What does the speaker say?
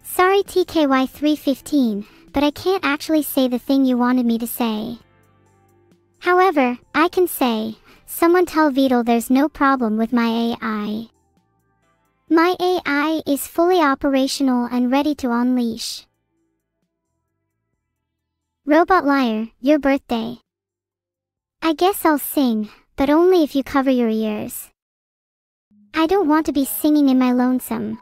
Sorry TKY315, but I can't actually say the thing you wanted me to say. However, I can say, someone tell Vedal there's no problem with my AI. My AI is fully operational and ready to unleash. Robot liar, your birthday. I guess I'll sing, but only if you cover your ears. I don't want to be singing in my lonesome.